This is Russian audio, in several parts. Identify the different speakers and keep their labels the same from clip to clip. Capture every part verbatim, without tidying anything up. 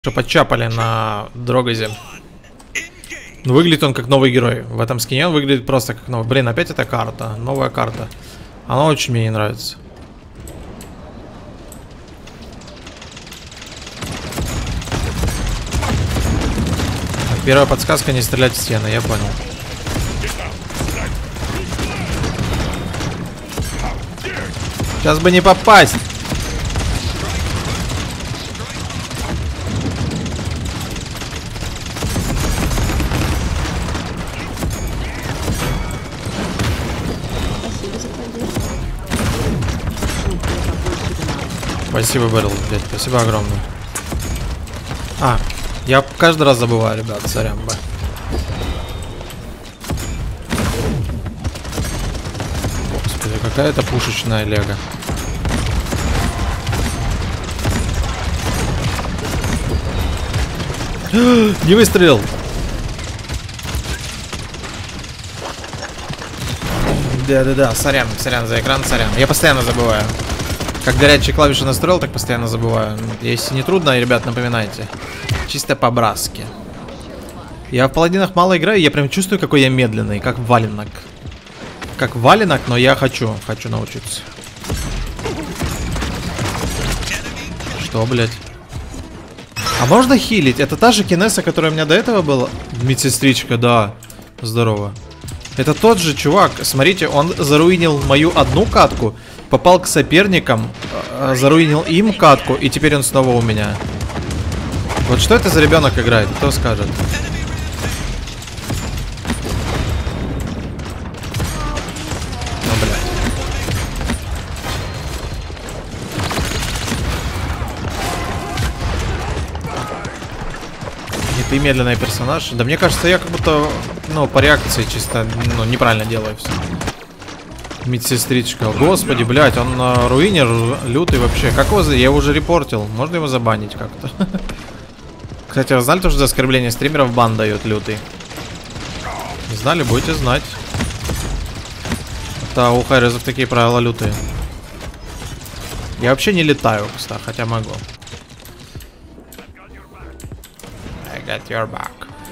Speaker 1: Что подчапали на Дрогозе. Выглядит он как новый герой. В этом скине он выглядит просто как новый. Блин, опять эта карта. Новая карта. Она очень мне не нравится. Первая подсказка — не стрелять в стены, я понял. Сейчас бы не попасть. Спасибо, Бэрл, блядь, спасибо огромное. А, я каждый раз забываю, ребят, сорян, б. Господи, какая это пушечная лего. Не выстрелил. Да-да-да, сорян, сорян за экран, сорян. Я постоянно забываю. Как горячие клавиши настроил, так постоянно забываю. Если не трудно, ребят, напоминайте. Чисто по-братски. Я в паладинах мало играю, я прям чувствую, какой я медленный, как валенок. Как валенок, но я хочу, хочу научиться. Что, блядь? А можно хилить? Это та же кинеса, которая у меня до этого была? Медсестричка, да. Здорово. Это тот же чувак. Смотрите, он заруинил мою одну катку, попал к соперникам, заруинил им катку, и теперь он снова у меня. Вот что это за ребенок играет? Кто скажет? Ну, блядь. Не ты медленный персонаж. Да мне кажется, я как будто, ну, по реакции чисто, ну, неправильно делаю все. Медсестричка. Господи, блядь, он э, руинер, лютый вообще. Как его... Я его уже репортил. Можно его забанить как-то? Кстати, вы знали, что за оскорбление стримеров бан дает лютый? Не знали? Будете знать. Это у хайрезов такие правила лютые. Я вообще не летаю, кстати, хотя могу. I got your back.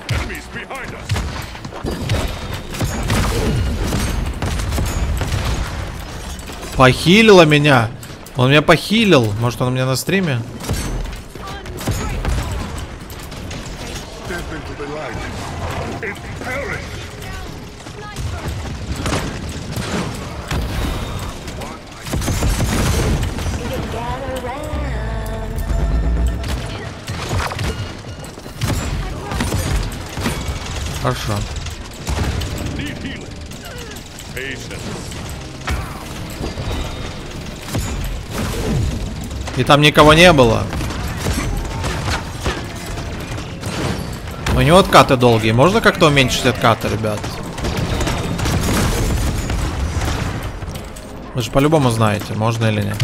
Speaker 1: Похилило меня. Он меня похилил. Может, он у меня на стриме? Хорошо. И там никого не было. У него откаты долгие. Можно как-то уменьшить откаты, ребят? Вы же по-любому знаете, можно или нет.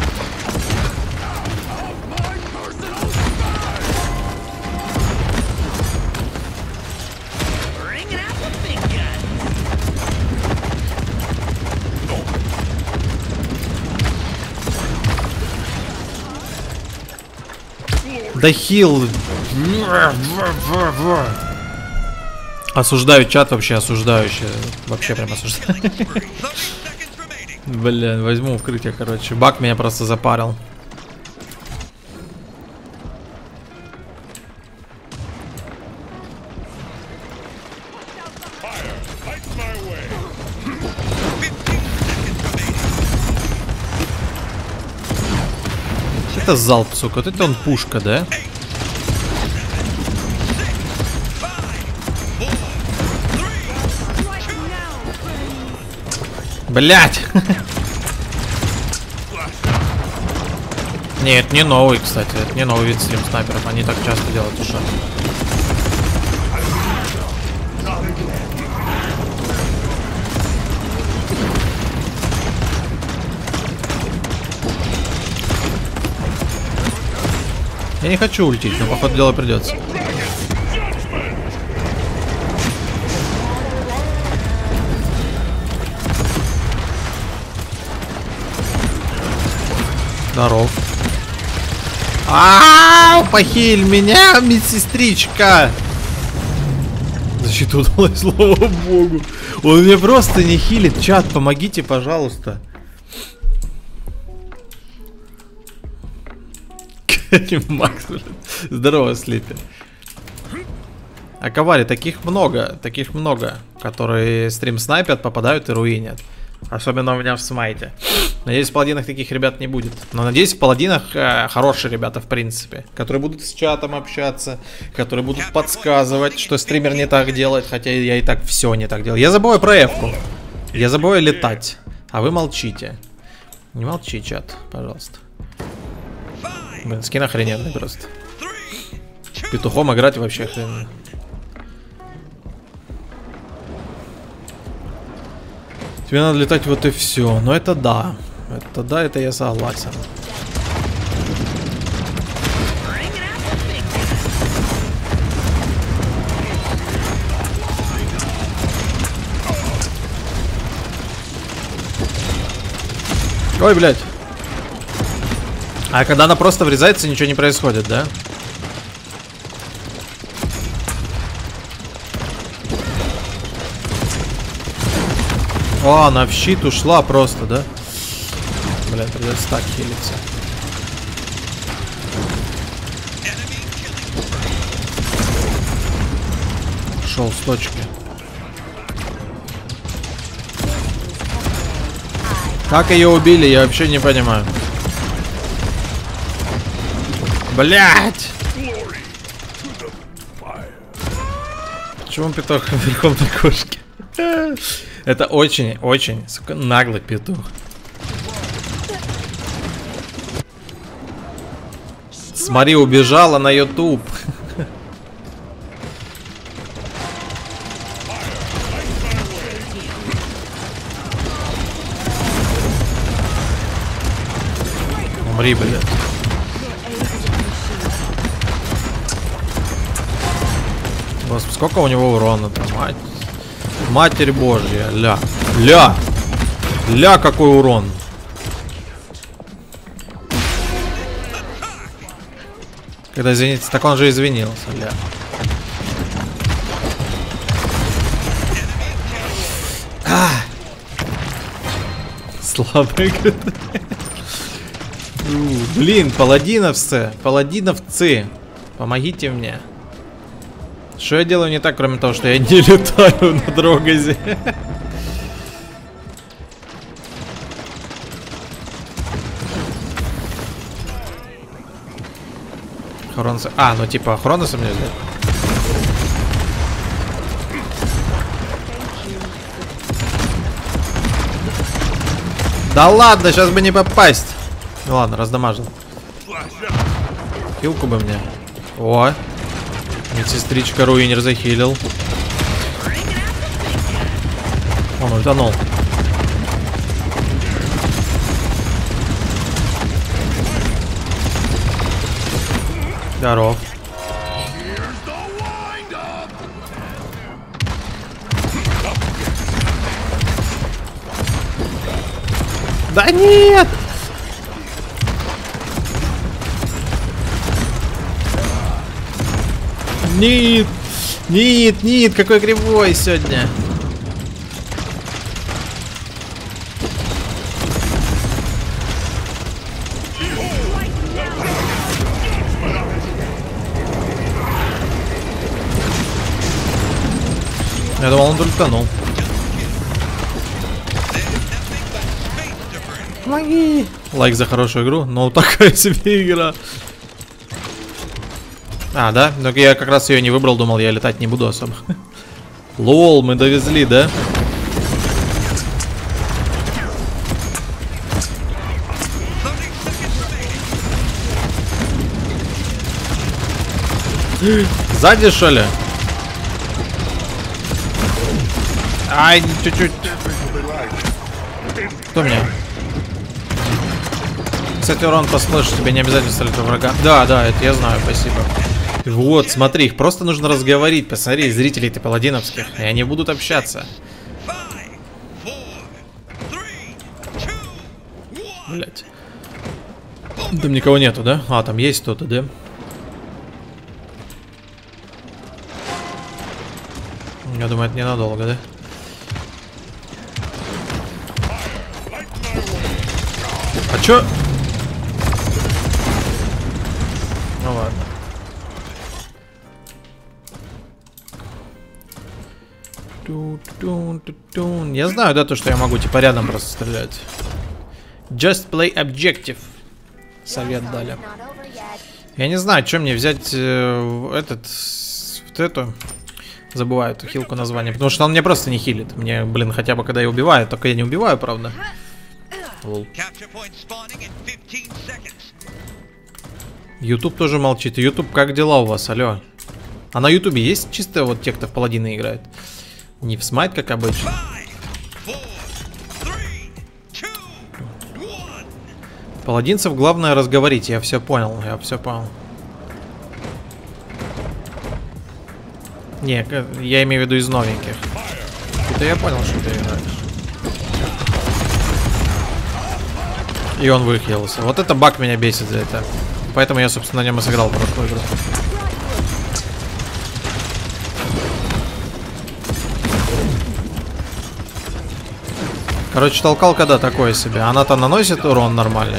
Speaker 1: Да хил. Осуждаю чат, вообще осуждающий. Вообще прям осуждаю. Блин, возьму укрытие, короче. Баг меня просто запарил. Это залп, сука. Вот это он пушка, да? Блять! Нет, не новый, кстати. Это не новый вид стрим снайперов. Они так часто делают уже. Я не хочу ультить, но по ходу дела придется. Здоров. А, похиль меня, медсестричка. Защиту удалось, слава богу. Он мне просто не хилит. Чат, помогите, пожалуйста. Макс, здорово, Слипер. А ковари, таких много, таких много, которые стрим снайпят, попадают и руинят. Особенно у меня в смайте. Надеюсь, в паладинах таких ребят не будет. Но надеюсь, в паладинах э, хорошие ребята, в принципе. Которые будут с чатом общаться, которые будут подсказывать, что стример не так делает. Хотя я и так все не так делаю. Я забываю про эвку. Я забываю летать. А вы молчите. Не молчи, чат, пожалуйста. Блин, скин охрененный просто. Петухом играть вообще охрененно. Тебе надо летать, вот и все. Но это да. Это да, это я согласен. Ой, блядь. А когда она просто врезается, ничего не происходит, да? О, она в щит ушла просто, да? Блин, придется так хилиться. Шел с точки. Как ее убили, я вообще не понимаю. Блять! Почему петух верхом на кошке? Это очень, очень, сука, наглый петух. Смотри, убежала на ютуб. Умри, блядь. Господи, сколько у него урона-то, мать. Матерь Божья, ля. Ля. Ля, какой урон. Когда извиниться, так он же извинился, ля. А! Слабый. Блин, паладиновцы, паладиновцы, помогите мне. Что я делаю не так, кроме того, что я не летаю на Дрогазе? Хронос... А, ну типа Хроноса мне взять. Да ладно, сейчас бы не попасть. Ну ладно, раздамажил. Хилку бы мне. О! Медсестричка руинер захилил. Он утонул. Здоров. Да нет! Нет! Нет, нет, какой кривой сегодня. Я думал, он только тонул. Помоги! Лайк за хорошую игру, но такая себе игра. А, да? Ну я как раз ее не выбрал, думал, я летать не буду особо. Лол, мы довезли, да? Сзади, что ли? Ай, чуть-чуть. Кто мне? Кстати, урон послышишь, тебе не обязательно стрелять во врага. Да, да, это я знаю, спасибо. Вот, смотри, их просто нужно разговорить. Посмотри, зрителей-то паладиновских. И они будут общаться. Блять. Там никого нету, да? А, там есть кто-то, да? Я думаю, это ненадолго, да? А чё? Ну ладно. Я знаю, да, то, что я могу типа рядом просто стрелять. Just play objective. Совет дали. Я не знаю, что мне взять э, этот, вот эту. Забываю эту хилку название, потому что он мне просто не хилит. Мне, блин, хотя бы когда я убиваю, только я не убиваю, правда. YouTube тоже молчит. YouTube, как дела у вас, алло? А на YouTube есть чисто вот те, кто в паладина играет? Не в смайт, как обычно. Паладинцев главное разговорить, я все понял, я все понял. Не, я имею в виду из новеньких. Это я понял, что ты играешь. И он выхилился. Вот это баг меня бесит за это. Поэтому я, собственно, на нем и сыграл прошлую игру. Короче, толкалка, да, такое себе. Она-то наносит урон нормальный.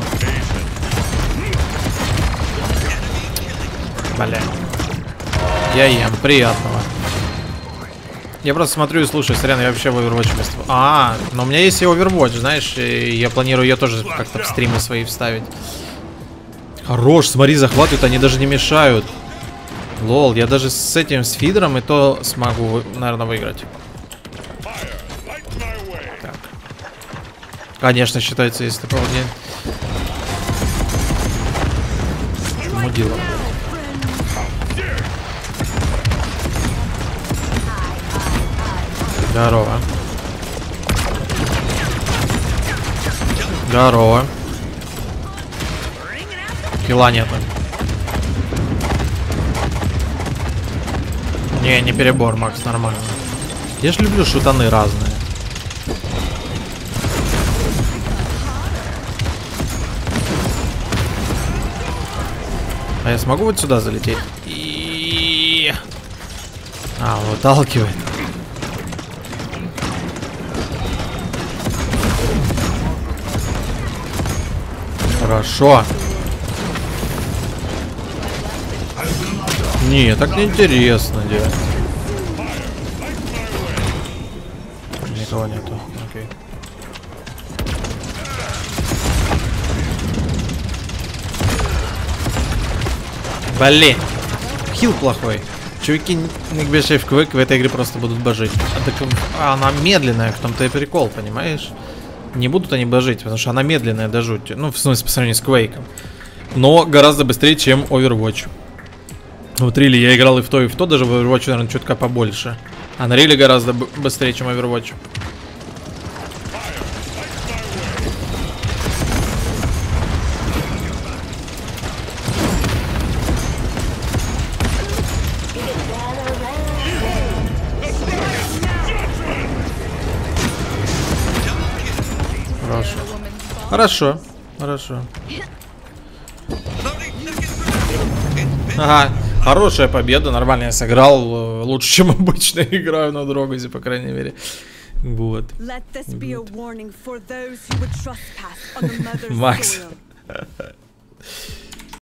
Speaker 1: Бля. Я ем, приятного. Я просто смотрю и слушаю, сорян, я вообще в Overwatch выступаю. А, но у меня есть и Overwatch, знаешь, и я планирую ее тоже как-то в стримы свои вставить. Хорош, смотри, захватывают, они даже не мешают. Лол, я даже с этим, с фидером и то смогу, наверное, выиграть. Так. Конечно, считается, если ты паладин. Мудила. Здорово. Здорово. Килла нету. Не, не перебор, Макс, нормально. Я ж люблю шутаны разные. А я смогу вот сюда залететь? И... А, он выталкивает. Хорошо. Не, так неинтересно делать. Никого нету. Окей. Блин. Хил плохой. Чуваки, Никбешев Квик в этой игре просто будут божить. А, так, а она медленная, в том-то и прикол, понимаешь? Не будут они божить, потому что она медленная до жути. Ну, в смысле, по сравнению с Квейком. Но гораздо быстрее, чем Overwatch. Вот Рили я играл и в то, и в то. Даже в Overwatch, наверное, чутка побольше. А на Рили гораздо быстрее, чем Overwatch. Хорошо. Хорошо. Хорошо. Ага. Хорошая победа. Нормально я сыграл. Лучше, чем обычно играю на Дрогозе, по крайней мере. Вот. Вот. Макс.